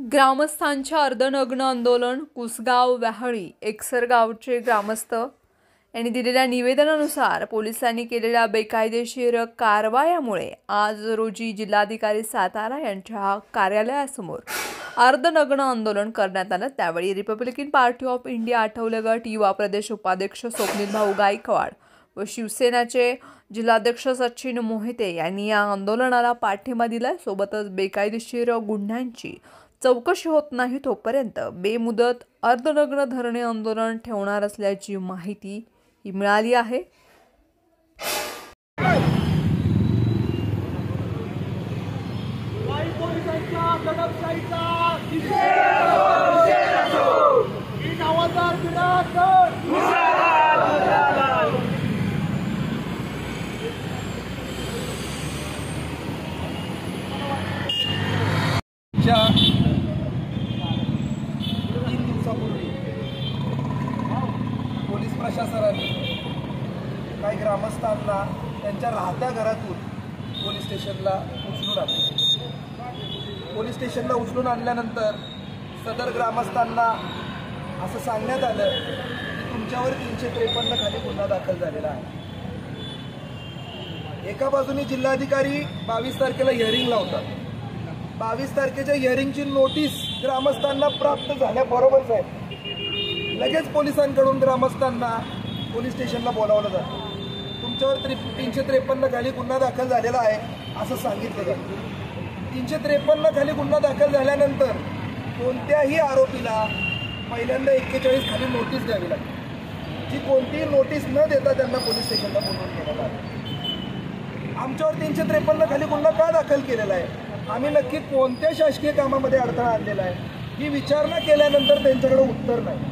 ग्रामस्थांच्या अर्धनग्न आंदोलन कुसगाव व्याहळी एकसर गावचे ग्रामस्थ यांनी दिलेल्या निवेदनानुसार पोलिसांनी केलेल्या बेकायदेशीर कारवायामुळे आज रोजी जिल्हाधिकारी सातारा यांच्या कार्यालयासमोर अर्धनग्न आंदोलन करण्यात आलं। त्यावेळी Republican Party of India Athawale गट युवा प्रदेश उपाध्यक्ष स्वप्नील भाऊ गायकवाड व शिवसेनेचे जिल्हाध्यक्ष सचिन मोहिते यांनी या आंदोलनाला पाठिंबा दिला। सोबतच बेकायदेशीर गुन्ह्यांची चौकशी होत नाही तोपर्यंत बेमुदत अर्धनग्न धरणे आंदोलन ठेवणार असल्याची माहिती मिळाली आहे। पोलीस प्रशासनाने काही ग्रामस्थांना त्यांच्या राहत्या घरातून पोलीस स्टेशनला उचलून आणले। पोलीस स्टेशनला उचलून आणल्यानंतर सदर ग्रामस्थांना असं सांगण्यात आलं की तुमच्यावर 353 खाली गुन्हा दाखल झालेला आहे। एका बाजूने जिल्हाधिकारी 22 तारखेला हिअरिंग लावतात। 22 तारखेच्या हिअरिंगची नोटीस ग्रामस्थांना प्राप्त झाल्याबरोबरच आहे लगेच पोलिसांकडून ग्रामस्थांना पोलीस स्टेशनला बोलावलं जातं। तुमच्यावर 353 खाली गुन्हा दाखल झालेला आहे असं सांगितलं जातं। 353 खाली गुन्हा दाखल झाल्यानंतर कोणत्याही आरोपीला पहिल्यांदा 41 खाली नोटीस द्यावी लागते, जी कोणतीही नोटीस न देता त्यांना पोलीस स्टेशनला बोलवून घेण्यात आलं। आमच्यावर 353 खाली गुन्हा का दाखल केलेला आहे, आम्ही नक्की कोणत्या शासकीय कामामध्ये अडथळा आणलेला आहे ही विचारणा केल्यानंतर त्यांच्याकडे उत्तर नाही।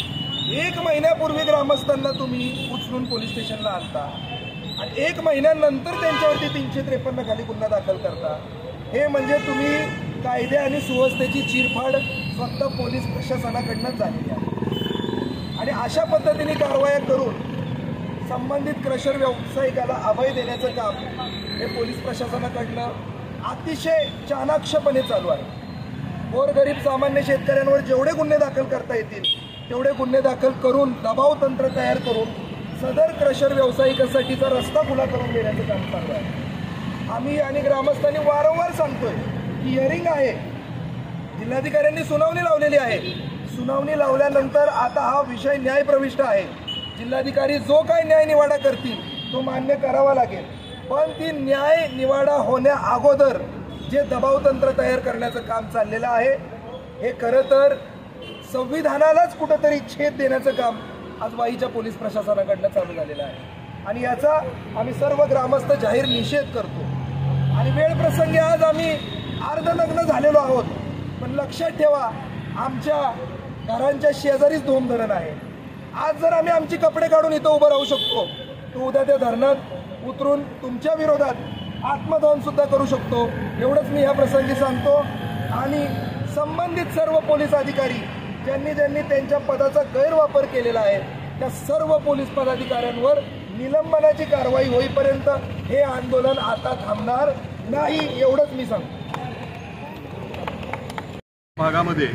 1 महिन्यापूर्वी ग्रामस्थांना तुम्ही उचलून पोलीस स्टेशनला आणता आणि 1 महिन्यानंतर त्यांच्यावरती 353 खाली गुन्हा दाखल करता, हे म्हणजे तुम्ही कायदे आणि सुव्यवस्थेची चिरफाड फक्त पोलीस प्रशासनाकडूनच झालेली आहे। आणि अशा पद्धतीने कारवाया करून संबंधित क्रशर व्यावसायिकाला अभय देण्याचं काम हे पोलीस प्रशासनाकडनं अतिशय चाणाक्षपणे चालू आहे। गोरगरीब सामान्य शेतकऱ्यांवर जेवढे गुन्हे दाखल करता येतील तेवढे गुन्हे दाखल करून दबाव तंत्र तयार करून सदर क्रशर व्यावसायिकांसाठीचा रस्ता खुला करून देण्याचं काम चालू आहे। आम्ही आणि ग्रामस्थांनी वारंवार सांगतोय की हिअरिंग आहे, जिल्हाधिकाऱ्यांनी सुनावणी लावलेली आहे। सुनावणी लावल्यानंतर आता हा विषय न्यायप्रविष्ट आहे। जिल्हाधिकारी जो काही न्याय निवाडा करतील तो मान्य करावा लागेल, पण ती न्याय निवाडा होण्या अगोदर जे दबावतंत्र तयार करण्याचं काम चाललेलं आहे हे खरं तर संविधानालाच कुठंतरी छेद देण्याचं काम आज वाईच्या पोलीस प्रशासनाकडनं चालू झालेलं आहे। आणि याचा आम्ही सर्व ग्रामस्थ जाहीर निषेध करतो। आणि वेळ प्रसंगी आज आम्ही अर्धनग्न झालेलो आहोत, पण लक्षात ठेवा आमच्या घरांच्या शेजारीच 2 धरण आहे। आज जर आम्ही आमची कपडे काढून इथं उभं राहू शकतो तो उद्या त्या धरणात उतरून तुमच्या विरोधात आत्मदहन सुद्धा करू शकतो, एवढंच मी ह्या प्रसंगी सांगतो। आणि संबंधित सर्व पोलीस अधिकारी ज्यांनी त्यांच्या पदाचा गैरवापर केलेला आहे त्या सर्व पोलीस पदाधिकाऱ्यांवर निलंबनाची कारवाई होईपर्यंत हे आंदोलन आता थांबणार नाही, एवढंच मी सांगतो। भागामध्ये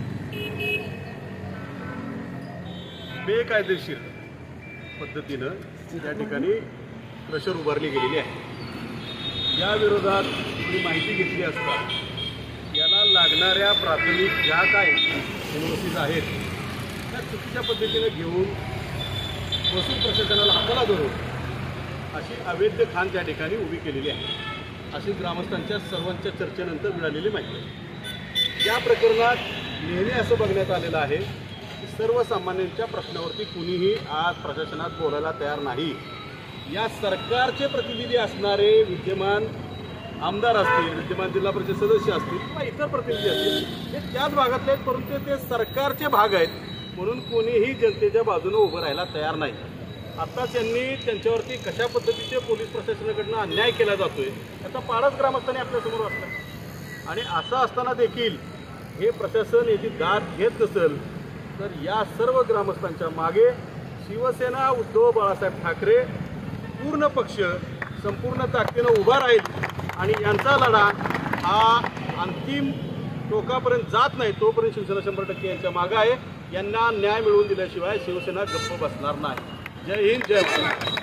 बेकायदेशीर पद्धतीनं त्या ठिकाणी क्रशर उभारली गेलेली आहे। या विरोधात तुम्ही माहिती घेतली असता याला लागणाऱ्या प्राथमिक ज्या काय एनओसीज आहेत त्या चुकीच्या पद्धतीने घेऊन महसूल प्रशासनाला हाताला धरून अशी अवैध खाण त्या ठिकाणी उभी केलेली आहे, अशी ग्रामस्थांच्या सर्वांच्या चर्चेनंतर मिळालेली माहिती आहे। या प्रकरणात नेहमी असं बघण्यात आलेलं आहे की सर्वसामान्यांच्या प्रश्नावरती कुणीही आज प्रशासनात बोलायला तयार नाही। या सरकारचे प्रतिनिधी असणारे विद्यमान आमदार असतील, विद्यमान जिल्हा परिषद सदस्य असतील किंवा इतर प्रतिनिधी असतील हे त्याच भागातले आहेत, परंतु ते सरकारचे भाग आहेत म्हणून कोणीही जनतेच्या बाजूने उभं राहायला तयार नाही। आत्ताच यांनी त्यांच्यावरती कशा पद्धतीचे पोलीस प्रशासनाकडून अन्याय केला जातोय याचा पाडाच ग्रामस्थांनी आपल्यासमोर असला। आणि असं असताना देखील हे प्रशासन याची दाद घेत नसेल तर या सर्व ग्रामस्थांच्या मागे शिवसेना उद्धव बाळासाहेब ठाकरे पूर्ण पक्ष संपूर्ण ताकदीने उभा राहील आणि यांचा लढा हा अंतिम टोकापर्यंत जात नाही तोपर्यंत शिवसेना 100% यांच्या मागे आहे. यांना न्याय मिळवून दिल्याशिवाय शिवसेना गप्प बसणार नाही. जय हिंद, जय महाराष्ट्र.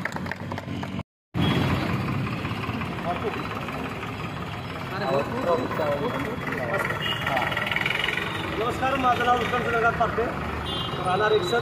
नमस्कार, माझं नाव विक्रम सिंह पारटे, राहणार एकसर,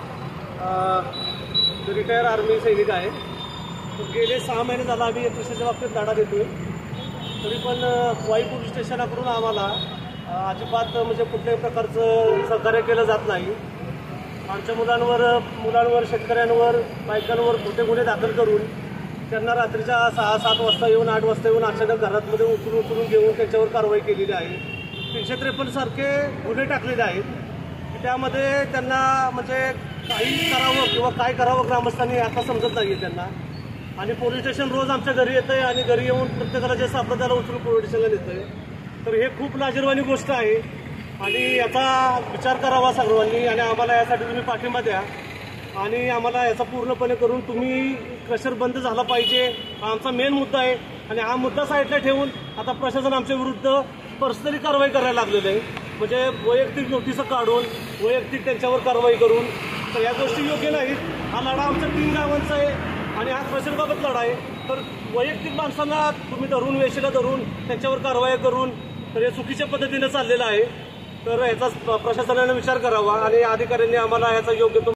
रिटायर आर्मी सैनिक आहे. गेले 6 महिने झाला आम्ही एकविसाच्या बाबतीत लढा देतोय. तरी पण वाई पोलीस स्टेशनाकडून आम्हाला अजिबात म्हणजे कुठल्याही प्रकारचं सहकार्य केलं जात नाही. आमच्या मुलांवर शेतकऱ्यांवर बायकांवर खोटे गुन्हे दाखल करून त्यांना रात्रीच्या 6-7 वाजता येऊन 8 वाजता येऊन अचानक घरातमध्ये उचलून घेऊन त्यांच्यावर कारवाई केलेली आहे. 353 सारखे गुन्हे टाकलेले आहेत. त्यामध्ये त्यांना म्हणजे काही करावं किंवा काय करावं ग्रामस्थांनी आता समजत नाही त्यांना. आणि पोलीस स्टेशन रोज आमच्या घरी येतं आहे आणि घरी येऊन प्रत्येकाला जे सापडतं त्याला उचलून पोलीस स्टेशनला नेतं आहे. तर हे खूप लाजिरवाणी गोष्ट आहे आणि याचा विचार करावा सर्वांनी आणि आम्हाला यासाठी तुम्ही पाठिंबा द्या आणि आम्हाला याचा पूर्णपणे करून तुम्ही क्रशर बंद झाला पाहिजे हा आमचा मेन मुद्दा आहे. आणि हा मुद्दा साईडला ठेवून आता प्रशासन आमच्या विरुद्ध पर्सनली कारवाई करायला लागलेलं आहे. म्हणजे वैयक्तिक नोटीस काढून वैयक्तिक त्यांच्यावर कारवाई करून. तर या गोष्टी योग्य नाहीत. हा लढा आमच्या 3 गावांचा आहे आणि हा क्रशरबाबत लढा आहे. तर वैयक्तिक माणसांना तुम्ही धरून वेशीला धरून त्यांच्यावर कारवाई करून तर हे चुकीच्या पद्धतीने चाललेलं आहे. तर याचा प्रशासनाने विचार करावा आणि अधिकाऱ्यांनी आम्हाला याचा योग्य